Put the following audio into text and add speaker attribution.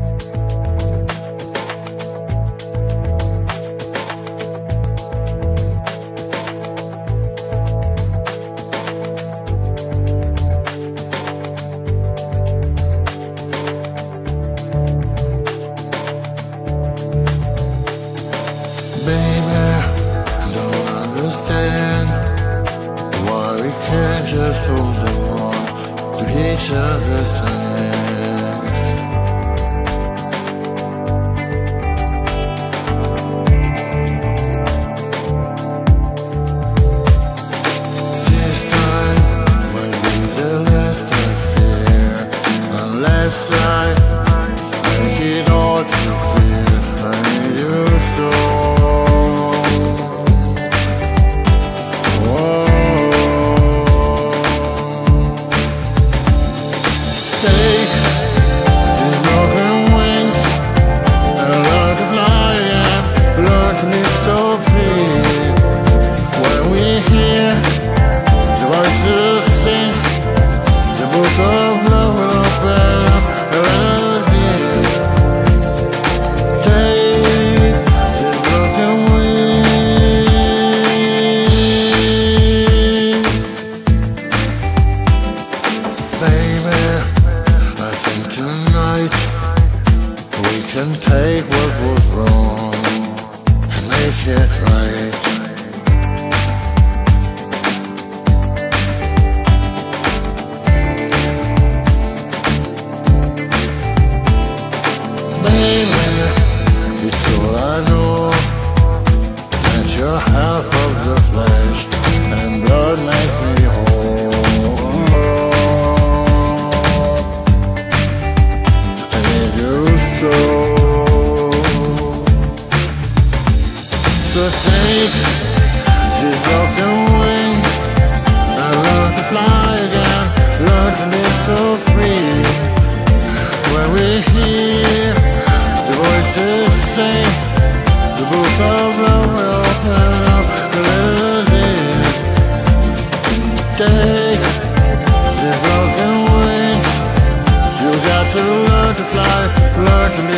Speaker 1: Just hold on to each other's hands. This time might be the last I fear, unless I make it all too clear. I need you so. Take these broken wings and learn to fly and learn to live so free. When we hear the voices sing, the book of love will open up and take these broken wings, baby. Tonight we can take what was wrong and make it right. Baby, it's all I know, that your half of the flesh and blood make me whole. So take these broken wings and learn to fly again, learn to live so free. When we hear the voices sing, the book of love will open up and let us in. Take these broken wings, you got to learn to fly, learn to live